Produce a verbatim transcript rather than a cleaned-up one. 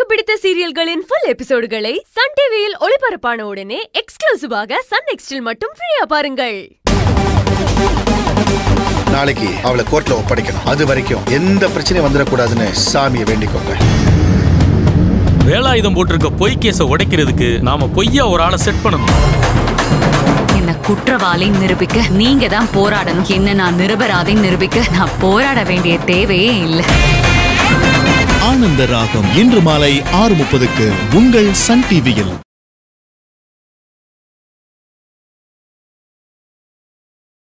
பிடித்த சீரியல்களின் full எபிசோடுகளை Sun டிவியில் ஒளிபரப்பான உடனே எக்ஸ்க்ளூசிவாக சன் நெக்ஸ்டில் மட்டும் ஃப்ரீயா பாருங்கள். நாளைக்கு அவளை கோர்ட்ல ஒப்படைக்கணும். அது வரைக்கும் எந்த பிரச்சனையும் வந்துடக்கூடாதுன்னு சாமியை வேண்டிக்கோங்க. வேலாயுதம் போட்டிருக்க பொய் கேஸை உடைக்கிறதுக்கு நாம பொய்யா ஒரு ஆளை செட் பண்ணணும். என்ன குற்றவாளி நிரூபிக்க நீங்க தான் போராடணும். என்ன நான் நிரபராதி நிரூபிக்க நான் போராட வேண்டிய தேவையே இல்லை. ஆனந்த ராகம் இன்று மாலை ஆறு முப்பதுக்கு உங்கள் சன் டிவியில்.